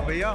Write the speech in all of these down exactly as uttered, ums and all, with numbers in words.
भैया।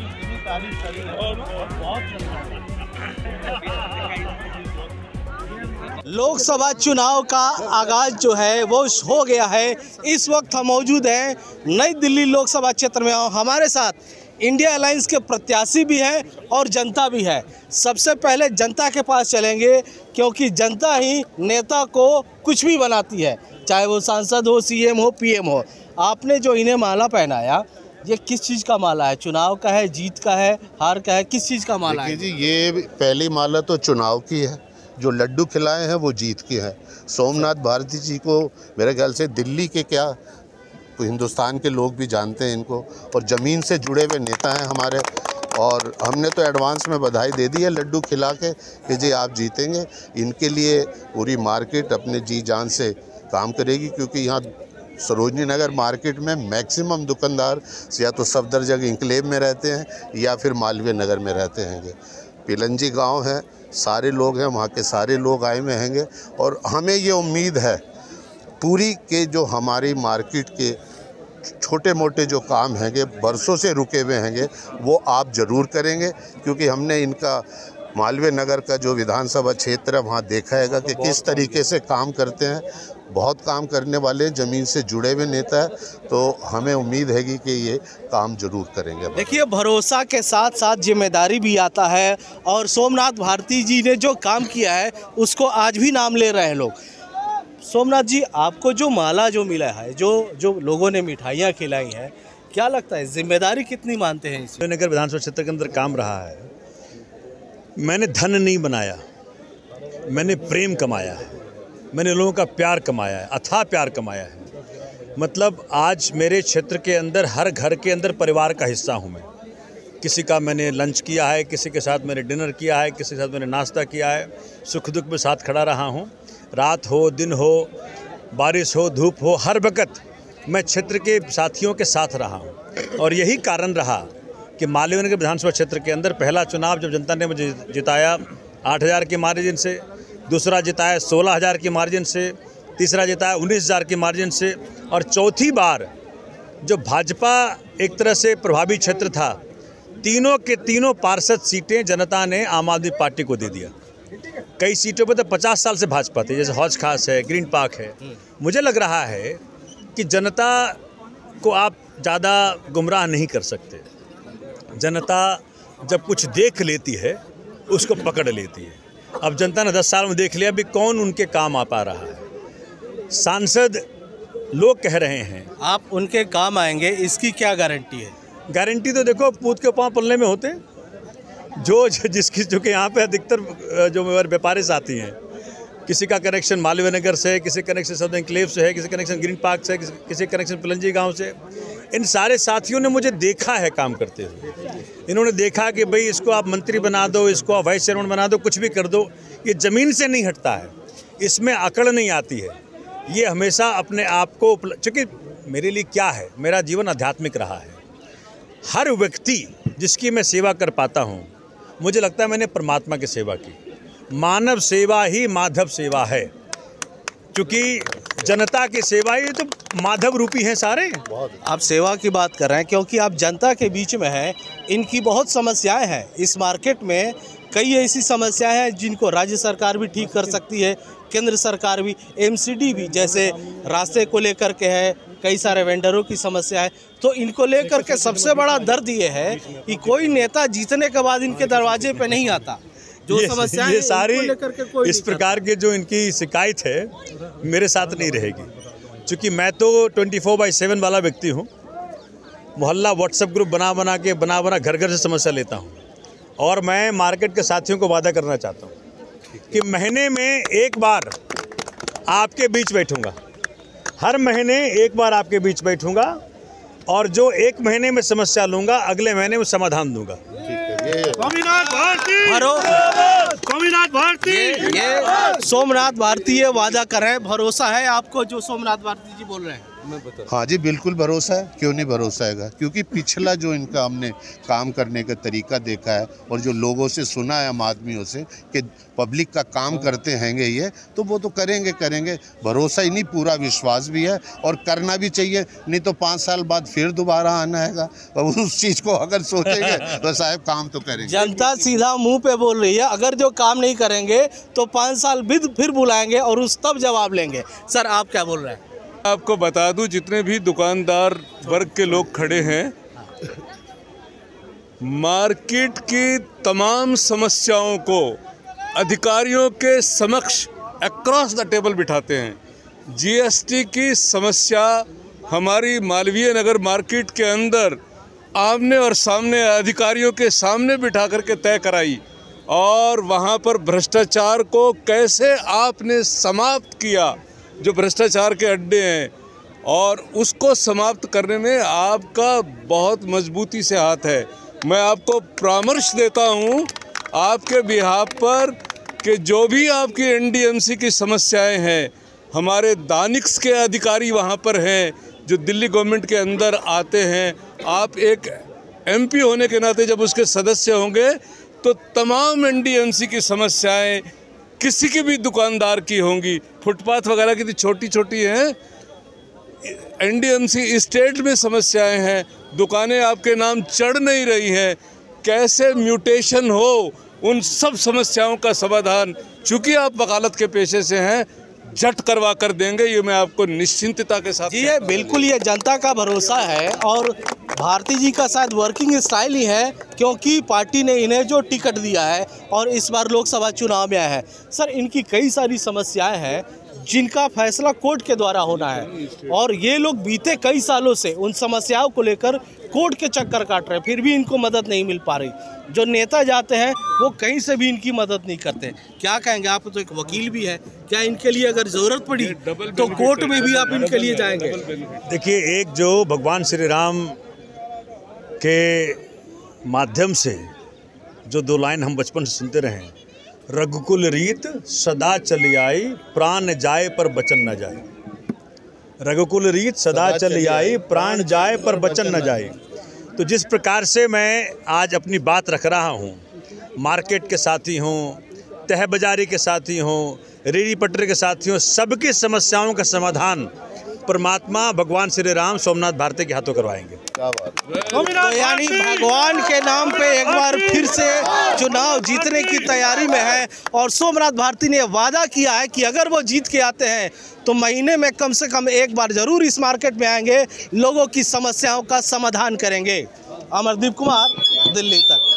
लोकसभा चुनाव का आगाज जो है वो हो गया है। इस वक्त हम मौजूद हैं नई दिल्ली लोकसभा क्षेत्र में। हमारे साथ इंडिया अलायंस के प्रत्याशी भी हैं और जनता भी है। सबसे पहले जनता के पास चलेंगे, क्योंकि जनता ही नेता को कुछ भी बनाती है, चाहे वो सांसद हो, सीएम हो, पीएम हो। आपने जो इन्हें माला पहनाया, ये किस चीज़ का माला है? चुनाव का है, जीत का है, हार का है, किस चीज़ का माला है? जी, ये पहली माला तो चुनाव की है, जो लड्डू खिलाए हैं वो जीत की है। सोमनाथ भारती जी को मेरे ख्याल से दिल्ली के क्या तो हिंदुस्तान के लोग भी जानते हैं इनको, और ज़मीन से जुड़े हुए नेता हैं हमारे। और हमने तो एडवांस में बधाई दे दी है लड्डू खिला के कि जी आप जीतेंगे। इनके लिए पूरी मार्केट अपने जी जान से काम करेगी, क्योंकि यहाँ सरोजनी नगर मार्केट में मैक्सिमम दुकानदार या तो सफदरजंग इंक्लेव में रहते हैं या फिर मालवीय नगर में रहते हैंगे। पिलंजी गांव है, सारे लोग हैं वहाँ के, सारे लोग आए हुए हैंगे। और हमें ये उम्मीद है पूरी के जो हमारी मार्केट के छोटे मोटे जो काम हैंगे, बरसों से रुके हुए हैंगे, वो आप ज़रूर करेंगे। क्योंकि हमने इनका मालवीय नगर का जो विधानसभा क्षेत्र है वहाँ देखा हैगा कि किस तरीके से काम करते हैं। बहुत काम करने वाले, ज़मीन से जुड़े हुए नेता है, तो हमें उम्मीद हैगी कि ये काम जरूर करेंगे। देखिए, भरोसा के साथ साथ जिम्मेदारी भी आता है, और सोमनाथ भारती जी ने जो काम किया है उसको आज भी नाम ले रहे हैं लोग। सोमनाथ जी, आपको जो माला जो मिला है, जो जो लोगों ने मिठाइयाँ खिलाई हैं, क्या लगता है जिम्मेदारी कितनी मानते हैं इसमें? नगर विधानसभा क्षेत्र के अंदर काम रहा है। मैंने धन नहीं बनाया, मैंने प्रेम कमाया है, मैंने लोगों का प्यार कमाया है, अथाह प्यार कमाया है। मतलब आज मेरे क्षेत्र के अंदर हर घर के अंदर परिवार का हिस्सा हूँ मैं। किसी का मैंने लंच किया है, किसी के साथ मैंने डिनर किया है, किसी के साथ मैंने नाश्ता किया है, सुख दुख में साथ खड़ा रहा हूँ। रात हो, दिन हो, बारिश हो, धूप हो, हर वक्त मैं क्षेत्र के साथियों के साथ रहा हूँ। और यही कारण रहा कि मालवीय नगर विधानसभा क्षेत्र के अंदर पहला चुनाव जब जनता ने मुझे जिताया आठ हज़ार के मार्जिन से, दूसरा जिताया सोलह हज़ार की मार्जिन से, तीसरा जिताया उन्नीस हज़ार की मार्जिन से, और चौथी बार जो भाजपा एक तरह से प्रभावी क्षेत्र था, तीनों के तीनों पार्षद सीटें जनता ने आम आदमी पार्टी को दे दिया। कई सीटों पर तो पचास साल से भाजपा थी, जैसे हौज खास है, ग्रीन पार्क है। मुझे लग रहा है कि जनता को आप ज़्यादा गुमराह नहीं कर सकते। जनता जब कुछ देख लेती है उसको पकड़ लेती है। अब जनता ने दस साल में देख लिया भी कौन उनके काम आ पा रहा है। सांसद लोग कह रहे हैं आप उनके काम आएंगे, इसकी क्या गारंटी है? गारंटी तो देखो पूत के पाँव पलने में होते हैं। जो जिसकी जो कि यहाँ पे अधिकतर जो व्यापारी साथी हैं, किसी का कनेक्शन मालवीय नगर से, किसी कनेक्शन सदर इंक्लेव से है, किसी कनेक्शन ग्रीन पार्क से, किसी, किसी कनेक्शन पिलंजी गांव से। इन सारे साथियों ने मुझे देखा है काम करते हुए। इन्होंने देखा कि भाई इसको आप मंत्री बना दो, इसको आप वाइस चेयरमैन बना दो, कुछ भी कर दो, ये ज़मीन से नहीं हटता है, इसमें अकड़ नहीं आती है। ये हमेशा अपने आप को, चूँकि मेरे लिए क्या है, मेरा जीवन आध्यात्मिक रहा है। हर व्यक्ति जिसकी मैं सेवा कर पाता हूँ, मुझे लगता है मैंने परमात्मा की सेवा की। मानव सेवा ही माधव सेवा है, क्योंकि जनता की सेवा ही तो माधव रूपी हैं सारे। आप सेवा की बात कर रहे हैं क्योंकि आप जनता के बीच में हैं। इनकी बहुत समस्याएं हैं इस मार्केट में। कई ऐसी समस्याएं हैं जिनको राज्य सरकार भी ठीक कर सकती है, केंद्र सरकार भी, एमसीडी भी, जैसे रास्ते को लेकर के है, कई सारे वेंडरों की समस्या है। तो इनको लेकर के सबसे बड़ा दर्द ये है कि कोई नेता जीतने के बाद इनके दरवाजे पे नहीं आता। जो समस्याएं ये सारी इस प्रकार के जो इनकी शिकायत है मेरे साथ नहीं रहेगी, क्योंकि मैं तो ट्वेंटी फोर बाई सेवन वाला व्यक्ति हूँ। मोहल्ला व्हाट्सएप ग्रुप बना बना के बना बना घर घर से समस्या लेता हूँ। और मैं मार्केट के साथियों को वादा करना चाहता हूँ कि महीने में एक बार आपके बीच बैठूंगा, हर महीने एक बार आपके बीच बैठूंगा, और जो एक महीने में समस्या लूँगा अगले महीने में समाधान दूंगा। स्वामीनाथ भारती, स्वामीनाथ भारती। ये, ये सोमनाथ भारती ये वादा कर रहे हैं। भरोसा है आपको जो सोमनाथ भारती जी बोल रहे हैं? हाँ जी, बिल्कुल भरोसा है, क्यों नहीं भरोसा है, क्योंकि पिछला जो इनका हमने काम करने का तरीका देखा है और जो लोगों से सुना है, आम आदमियों से कि पब्लिक का काम करते हैंगे ये, तो वो तो करेंगे करेंगे भरोसा ही नहीं, पूरा विश्वास भी है और करना भी चाहिए। नहीं तो पाँच साल बाद फिर दोबारा आना है और उस चीज़ को अगर सोचेंगे तो साहब काम तो करेंगे। जनता सीधा मुंह पे बोल रही है, अगर जो काम नहीं करेंगे तो पाँच साल बाद फिर बुलाएंगे और उस तब जवाब लेंगे। सर आप क्या बोल रहे हैं? आपको बता दूं, जितने भी दुकानदार वर्ग के लोग खड़े हैं, मार्केट की तमाम समस्याओं को अधिकारियों के समक्ष अक्रॉस द टेबल बिठाते हैं। जीएसटी की समस्या हमारी मालवीय नगर मार्केट के अंदर आमने और सामने अधिकारियों के सामने बिठा करके तय कराई और वहाँ पर भ्रष्टाचार को कैसे आपने समाप्त किया, जो भ्रष्टाचार के अड्डे हैं, और उसको समाप्त करने में आपका बहुत मजबूती से हाथ है। मैं आपको परामर्श देता हूं आपके बिहाफ पर कि जो भी आपकी एनडीएमसी की समस्याएं हैं, हमारे दानिक्स के अधिकारी वहां पर हैं जो दिल्ली गवर्नमेंट के अंदर आते हैं। आप एक एमपी होने के नाते जब उसके सदस्य होंगे तो तमाम एनडीएमसी की समस्याएं किसी के भी दुकानदार की होंगी। फुटपाथ वगैरह की तो छोटी छोटी हैं, एनडीएमसी स्टेट में समस्याएं हैं, दुकानें आपके नाम चढ़ नहीं रही हैं, कैसे म्यूटेशन हो, उन सब समस्याओं का समाधान, चूँकि आप वकालत के पेशे से हैं, झट करवा कर देंगे। ये मैं आपको निश्चिंतता के साथ जी ये बिल्कुल, ये जनता का भरोसा है और भारती जी का शायद वर्किंग स्टाइल ही है, क्योंकि पार्टी ने इन्हें जो टिकट दिया है और इस बार लोकसभा चुनाव में आया है। सर इनकी कई सारी समस्याएं हैं जिनका फैसला कोर्ट के द्वारा होना है और ये लोग बीते कई सालों से उन समस्याओं को लेकर कोर्ट के चक्कर काट रहे हैं, फिर भी इनको मदद नहीं मिल पा रही। जो नेता जाते हैं वो कहीं से भी इनकी मदद नहीं करते। क्या कहेंगे, आप तो एक वकील भी है, क्या इनके लिए अगर ज़रूरत पड़ी तो कोर्ट में भी आप इनके लिए जाएंगे? देखिए, एक जो भगवान श्री राम के माध्यम से जो दो लाइन हम बचपन से सुनते रहे, रघुकुल रीत सदा चली आई, प्राण जाए पर बचन न जाए। रघुकुल रीत सदा चली आई, प्राण जाए पर बचन न जाए। तो जिस प्रकार से मैं आज अपनी बात रख रहा हूँ, मार्केट के साथी हों, तह बाजारी के साथी हों, रेहड़ी पटरी के साथी हों, सबकी समस्याओं का समाधान परमात्मा भगवान श्री राम सोमनाथ भारती के हाथों करवाएंगे। तो यानी भगवान के नाम पे एक बार फिर से चुनाव जीतने की तैयारी में है और सोमनाथ भारती ने वादा किया है कि अगर वो जीत के आते हैं तो महीने में कम से कम एक बार जरूर इस मार्केट में आएंगे, लोगों की समस्याओं का समाधान करेंगे। अमरदीप कुमार, दिल्ली तक।